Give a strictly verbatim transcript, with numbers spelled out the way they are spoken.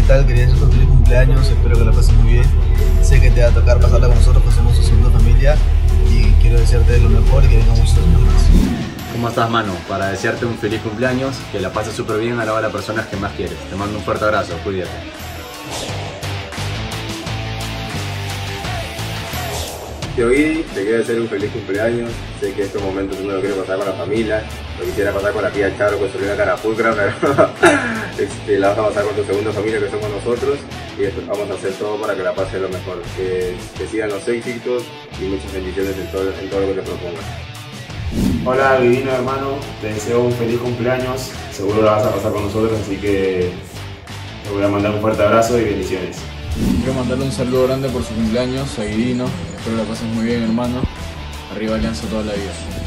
tal? Quería decirte un feliz cumpleaños, espero que la pases muy bien. Sé que te va a tocar pasarla con nosotros, pues somos tu segunda familia y quiero desearte lo mejor y que vengan muchos años más. ¿Cómo estás, mano? Para desearte un feliz cumpleaños, que la pases súper bien al lado de las personas que más quieres. Te mando un fuerte abrazo, cuídate. Tío Guidi, te quiero desear un feliz cumpleaños. Sé que estos momentos uno lo quiere pasar con la familia, lo quisiera pasar con la tía Charo, con su sobrina Carapulcra, pero este, la vas a pasar con tu segunda familia que somos nosotros y esto, vamos a hacer todo para que la pases lo mejor, que, que sigan los éxitos y muchas bendiciones en todo, en todo lo que te propongas. Hola divino hermano, te deseo un feliz cumpleaños, seguro la vas a pasar con nosotros, así que te voy a mandar un fuerte abrazo y bendiciones. Quiero mandarle un saludo grande por su cumpleaños a Guidino, espero la pases muy bien hermano, arriba Alianza toda la vida.